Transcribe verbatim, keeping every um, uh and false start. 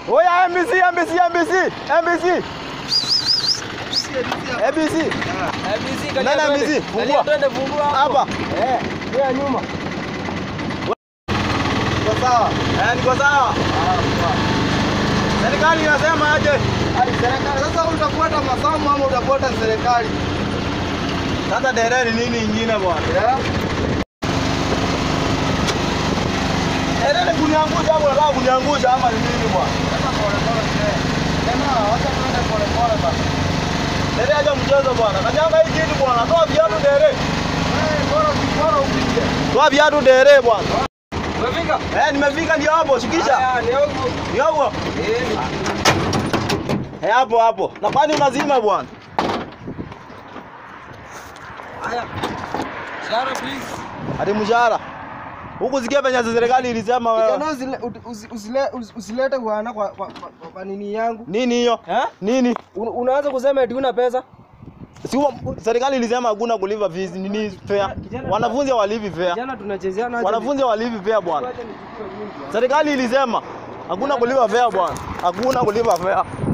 Oya M B C, M B C, M B C, M B C. M B C. M B C Nani M B C? Fungua. Twende fungua Hapa. Eh, wewe nyuma. Niko sawa. Eh, niko sawa. Serikali inasema aje? Hadi serikali sasa utafuata masomo ama utafuata serikali? Sasa dereri nini nyingine bwana? Eh? Dereri kuniangusha hapo, nataka kuniangusha ama ni nini bwana? Sasa pole pole eh. Sema wacha tuende pole pole bana. Dereri aje mchezo bwana. Kanyanga hii kitu bwana. Toa viatu dereri. Eh, bora bora upige. Toa viatu dereri bwana. Umefika? Eh, nimefika ndio hapo, shikisha. Ah, ni huko. Ni hapo. Eh. Eh, hapo hapo. Na kwani unazima bwana? Haya. Shara please. Hadi mshahara. Huku sikia penye serikali ilisema wewe. Kijana usile usile usilete bwana kwa kwa nini yangu. Nini hiyo? Eh? Nini? Unaanza kusema eti una pesa? Si serikali ilisema hakuna kulipa fees nini fare. Wanafunzi hawalipi fare. Jana tunachezeana aje? Wanafunzi hawalipi fare bwana. Serikali ilisema hakuna kulipa fare bwana. Hakuna kulipa fare.